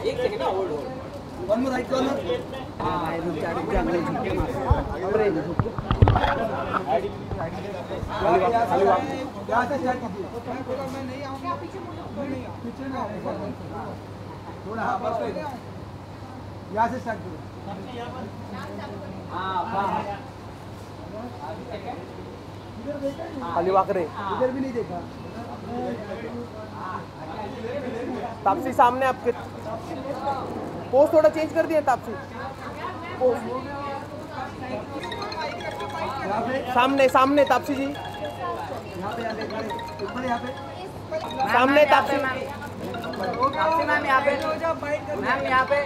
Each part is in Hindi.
एक सेकंड ना hold one more right corner भाई रुक जा अगले झुके मार अरे क्या से स्टार्ट कीजिए मैं नहीं आऊंगा पीछे ना थोड़ा हां बस यहां से स्टार्ट करो हां खाली वाकरे इधर भी नहीं देखा तापसी सामने आपके पोस्ट थोड़ा चेंज कर दिया तापसी पोस्ट सामने सामने तापसी जी यहाँ पे ऊपर यहाँ पे सामने तापसी मैम यहाँ पे मैम यहाँ पे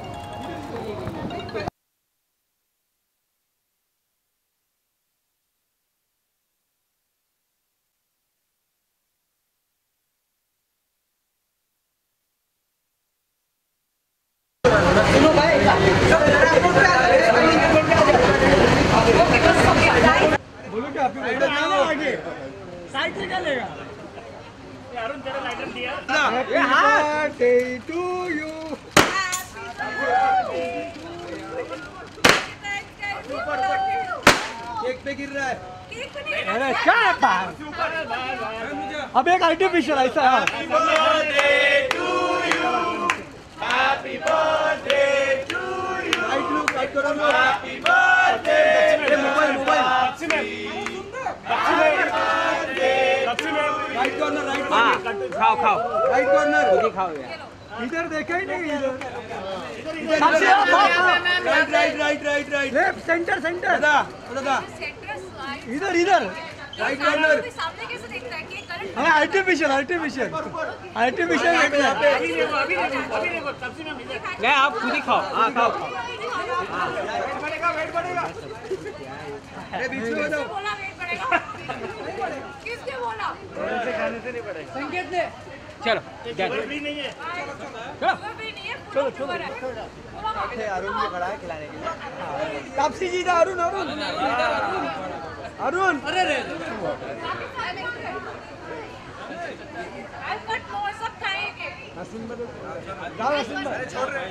बोलो क्या आपको आगे साइड से चलेगा अरुण तेरा लाइटर दिया happy birthday to you cake पे गिर रहा है अरे क्या है बाहर अब एक आर्टिफिशियल ऐसा है happy birthday to you happy birthday to you right करो happy birthday mobile right corner खाओ राइट कॉर्नर मुझे खाओ यार इधर देखा ही नहीं राइट लेफ्ट सेंटर दादा इधर राइट कॉर्नर सामने कैसे देखता है कि करंट हां आर्टिफिशियल ले आप खुद ही खाओ हां खाओ वेट बढ़ेगा अरे बीच में हो जाओ बोला वेट बढ़ेगा किसने बोला से खाने से नहीं बढ़ेगा संकेत दे चलो भी नहीं है चलो अरुण भी खड़ा है खिलाने के लिए तापसी जी था अरुण अरे रे सब खाएंगे छोड़ रहे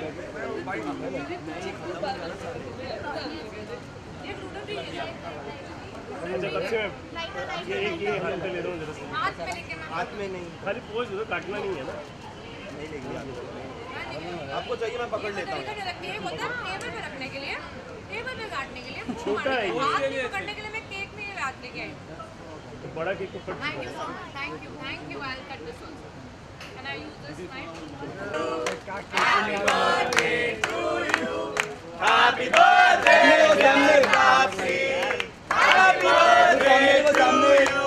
ये हाथ पे ले रहा हूँ जरा हाथ में नहीं खाली पोज दो काटना नहीं है ना नहीं लेंगे आपको चाहिए मैं पकड़ लेता हूँ टेबल पे रखने के लिए टेबल पे काटने के लिए छोटा है हाथ में पकड़ने के लिए मैं केक नहीं रात लेके आई तो बड़ा केक को cut thank you I will cut this also can I use this knife happy birthday Taapsee happy birthday to you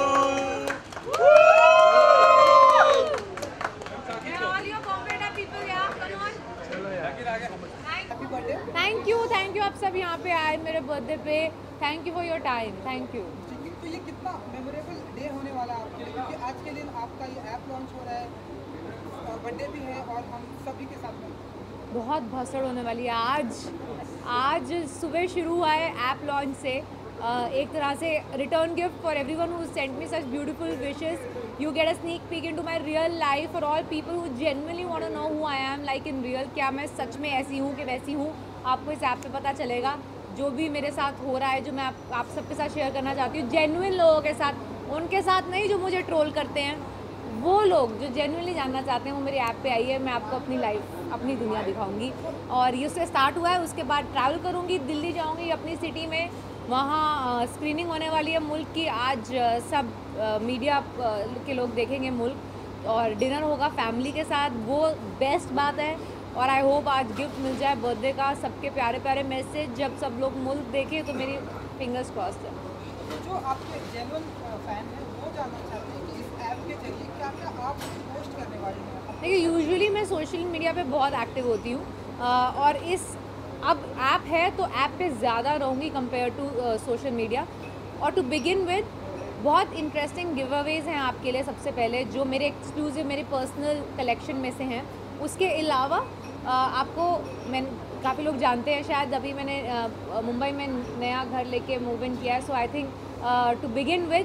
thank you आप सब यहाँ पे आए मेरे बर्थडे पे thank you for your time thank you तो ये कितना मेमोरेबल डे होने वाला है आपके लिए क्योंकि आज के दिन आपका ये ऐप लॉन्च हो रहा है और बर्थडे भी है और हम सभी के साथ में बहुत भसड़ होने वाली है आज सुबह शुरू हुआ है ऐप लॉन्च से एक तरह से return gift for everyone who sent me such beautiful wishes you get a sneak peek into my real life for all people who genuinely want to know who I am like in real क्या मैं सच में ऐसी हूँ कि वैसी हूँ आपको इस ऐप पे पता चलेगा जो भी मेरे साथ हो रहा है जो मैं आप सबके साथ शेयर करना चाहती हूँ जेन्युइन लोगों के साथ उनके साथ नहीं जो मुझे ट्रोल करते हैं वो लोग जो जेन्युइनली जानना चाहते हैं वो मेरी ऐप पे आइए मैं आपको अपनी लाइफ अपनी दुनिया दिखाऊंगी और ये उससे स्टार्ट हुआ है उसके बाद ट्रैवल करूँगी दिल्ली जाऊँगी अपनी सिटी में वहाँ स्क्रीनिंग होने वाली है मुल्क की आज सब मीडिया के लोग देखेंगे मुल्क और डिनर होगा फैमिली के साथ वो बेस्ट बात है और आई होप आज गिफ्ट मिल जाए बर्थडे का सबके प्यारे प्यारे मैसेज जब सब लोग मुल्क देखें तो मेरी फिंगर्स क्रॉस्ड है जो आपके जेन्युइन फैन हैं वो जानना चाहते हैं कि इस ऐप के जरिए क्या क्या आप पोस्ट करने वाले हैं देखिए यूजुअली मैं सोशल मीडिया पे बहुत एक्टिव होती हूँ और इस अब ऐप है तो ऐप पे ज़्यादा रहूँगी कंपेयर टू सोशल मीडिया और टू बिगिन विद बहुत इंटरेस्टिंग गिव अवेज हैं आपके लिए सबसे पहले जो मेरे एक्सक्लूसिव मेरे पर्सनल कलेक्शन में से हैं उसके अलावा आपको मैं काफ़ी लोग जानते हैं शायद अभी मैंने मुंबई में नया घर लेके मूव इन किया है so I think to begin with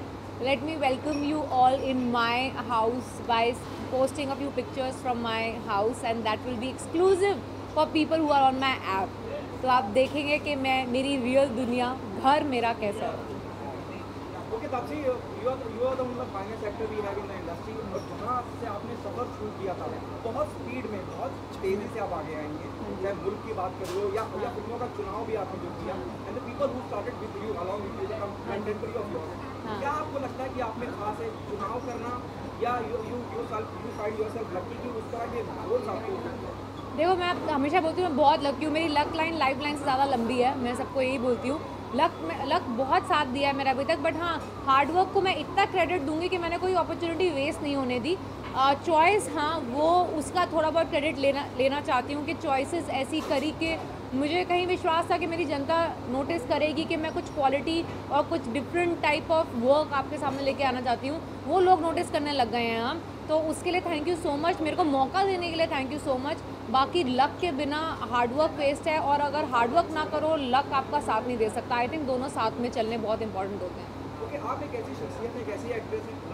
let me welcome you all in my house by posting a few pictures from my house, and that will be exclusive for people who are on my app. तो आप देखेंगे कि मैं मेरी रियल दुनिया घर मेरा कैसा है. Okay, Taapsee, you are the one of the finest actor we have in the industry. और जहाँ से आपने सफर शुरू किया था, बहुत स्पीड में, बहुत तेजी से आप आगे आएंगे. चाहे मुल्क की बात कर लो या फिल्मों का चुनाव भी आपने जो किया. And the people who started with you, along with you, the contemporary of yours. क्या आपको लगता है कि आप में खास है चुनाव करना, या you find yourself lucky कि उस तरह के रोल्स आपको? देखो, मैं हमेशा बोलती हूँ मैं बहुत लकी हूँ. मेरी लक लाइन लाइफ लाइन से ज़्यादा लंबी है. मैं सबको यही बोलती हूँ. लक बहुत साथ दिया है मेरा अभी तक. बट हाँ, हार्डवर्क को मैं इतना क्रेडिट दूंगी कि मैंने कोई अपॉर्चुनिटी वेस्ट नहीं होने दी. चॉइस, हाँ, वो उसका थोड़ा बहुत क्रेडिट लेना चाहती हूँ कि चॉइसेस ऐसी करी कि मुझे कहीं विश्वास था कि मेरी जनता नोटिस करेगी कि मैं कुछ क्वालिटी और कुछ डिफरेंट टाइप ऑफ वर्क आपके सामने लेके आना चाहती हूँ. वो लोग नोटिस करने लग गए हैं हम. तो उसके लिए थैंक यू सो मच. मेरे को मौका देने के लिए थैंक यू सो मच. बाकी लक के बिना हार्डवर्क वेस्ट है, और अगर हार्डवर्क ना करो लक आपका साथ नहीं दे सकता. आई थिंक दोनों साथ में चलने बहुत इंपॉर्टेंट होते हैं. ओके, आप एक ऐसी शख्सियत है, एक ऐसी एक्ट्रेस है.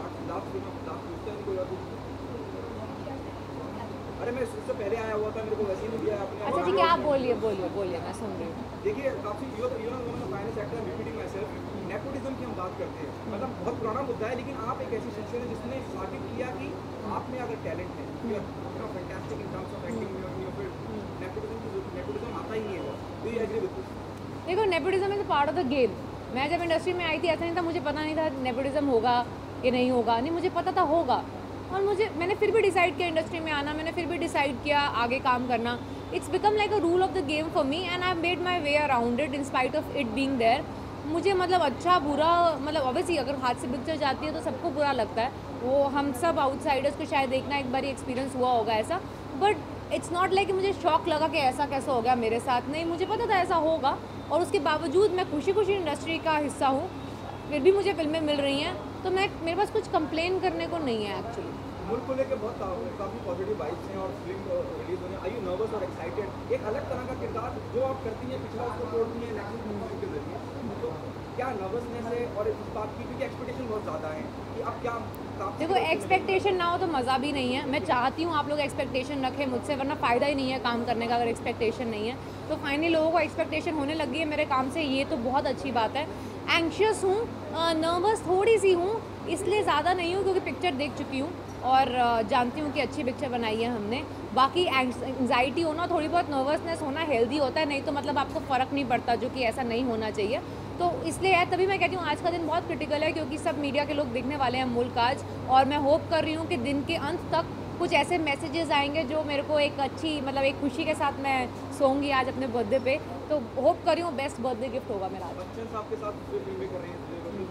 अरे मैं इससे पहले आया हुआ था, मेरे को वैसे ही दिया आपने. अच्छा ठीक है, आप बोलिए मैं सुन रही हूँ. देखिए, काफ़ी finance sector repeating myself. Nepotism की हम बात करते हैं, मतलब बहुत पुराना मुद्दा है, लेकिन आप एक ऐसी शख्सियत है जिसने साबित किया कि आप में अगर टैलेंट है, fantastic in terms of acting, nepotism आता ही नहीं है. Do you agree with this? देखो, nepotism is a part of the game. मैं जब इंडस्ट्री में आई थी ऐसा नहीं था, मुझे पता नहीं था नेपोटिज्म होगा कि नहीं होगा. नहीं, मुझे पता था होगा, और मैंने फिर भी डिसाइड किया इंडस्ट्री में आना. मैंने फिर भी डिसाइड किया आगे काम करना. It's become like a rule of the game for me, and I made my way around it in spite of it being there. मुझे मतलब अच्छा बुरा, मतलब ऑब्वियसली अगर हाथ से पिक्चर जाती है तो सबको बुरा लगता है. वो हम सब आउटसाइडर्स को शायद देखना एक बार एक्सपीरियंस हुआ होगा ऐसा. बट इट्स नॉट लाइक मुझे शौक लगा कि ऐसा कैसा हो गया मेरे साथ. नहीं, मुझे पता था ऐसा होगा, और उसके बावजूद मैं खुशी खुशी इंडस्ट्री का हिस्सा हूँ. फिर भी मुझे फिल्में मिल रही हैं, तो मेरे पास कुछ कंप्लेन करने को नहीं है एक्चुअली. मुल्क को लेकर काफ़ी पॉजिटिव वाइब्स हैं और फिल्म रिलीज होने. आर यू नर्वस और एक्साइटेड? एक अलग तरह का किरदार जो आप करती हैं, पिछला उसको तोड़ती हैं नेक्स्ट मूवी के जरिए. तो क्या नर्वसनेस है, और इस बात की क्योंकि एक्सपेक्टेशन बहुत ज़्यादा है कि अब क्या? देखो, एक्सपेक्टेशन ना हो तो मज़ा भी नहीं है. मैं चाहती हूँ आप लोग एक्सपेक्टेशन रखें मुझसे, वरना फ़ायदा ही नहीं है काम करने का अगर एक्सपेक्टेशन नहीं है. तो फाइनली लोगों को एक्सपेक्टेशन होने लगी है मेरे काम से, ये तो बहुत अच्छी बात है. एंग्शियस हूँ, नर्वस थोड़ी सी हूँ, इसलिए ज़्यादा नहीं हूँ क्योंकि पिक्चर देख चुकी हूँ और जानती हूँ कि अच्छी पिक्चर बनाई है हमने. बाकी एंग्जाइटी होना, थोड़ी बहुत नर्वसनेस होना हेल्दी होता है, नहीं तो मतलब आपको फ़र्क नहीं पड़ता, जो कि ऐसा नहीं होना चाहिए. तो इसलिए है, तभी मैं कहती हूँ आज का दिन बहुत क्रिटिकल है, क्योंकि सब मीडिया के लोग देखने वाले हैं मुल्क आज. और मैं होप कर रही हूँ कि दिन के अंत तक कुछ ऐसे मैसेजेस आएंगे जो मेरे को एक अच्छी, मतलब एक खुशी के साथ मैं सोऊंगी आज अपने बर्थडे पे. तो होप कर रही हूँ बेस्ट बर्थडे गिफ्ट होगा मेरा. बच्चन साहब के साथ फिल्में कर रही हैं,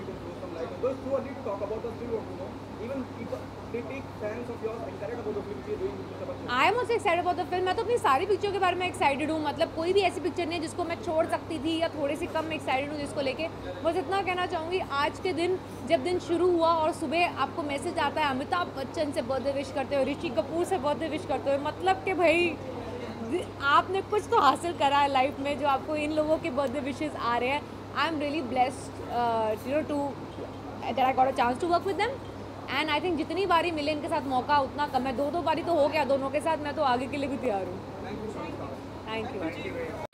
those who are need to talk about the film, you know, even people critic fans of yours excited about the film she is doing with Mr. Bachchan. I am also excited about the film. मैं तो अपनी सारी पिक्चर के बारे में एक्साइटेड हूँ. मतलब कोई भी ऐसी पिक्चर नहीं है जिसको मैं छोड़ सकती थी या थोड़ी सी कम एक्साइटेड हूँ जिसको लेके. बस इतना कहना चाहूँगी, आज के दिन जब दिन शुरू हुआ और सुबह आपको मैसेज आता है अमिताभ बच्चन से बर्थडे विश करते हो, ऋषि कपूर से बर्थडे विश करते हो, मतलब कि भाई आपने कुछ तो हासिल करा है लाइफ में, जो आपको इन लोगों के बर्थडे विशेज़ आ रहे हैं. I am really blessed to that I got a chance to work with them, and I think जितनी बारी मिले इनके साथ मौका उतना कम है. 2 बारी तो हो गया दोनों के साथ. मैं तो आगे के लिए भी तैयार हूँ. Thank you.